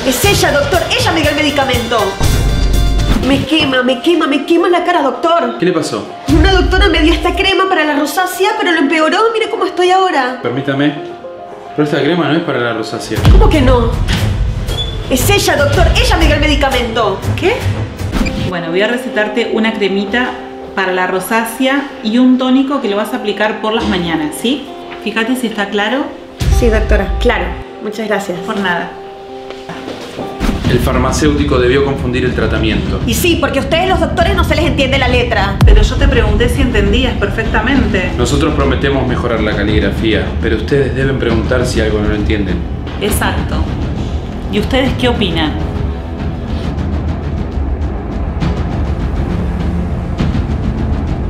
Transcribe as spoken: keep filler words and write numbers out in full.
Es ella, doctor. Ella me dio el medicamento. Me quema, me quema, me quema la cara, doctor. ¿Qué le pasó? Una doctora me dio esta crema para la rosácea, pero lo empeoró. Mire cómo estoy ahora. Permítame. Pero esta crema no es para la rosácea. ¿Cómo que no? Es ella, doctor. Ella me dio el medicamento. ¿Qué? Bueno, voy a recetarte una cremita para la rosácea y un tónico que lo vas a aplicar por las mañanas, ¿sí? Fíjate si está claro. Sí, doctora. Claro. Muchas gracias. Por nada. El farmacéutico debió confundir el tratamiento. Y sí, porque a ustedes los doctores no se les entiende la letra. Pero yo te pregunté si entendías perfectamente. Nosotros prometemos mejorar la caligrafía, pero ustedes deben preguntar si algo no lo entienden. Exacto. ¿Y ustedes qué opinan?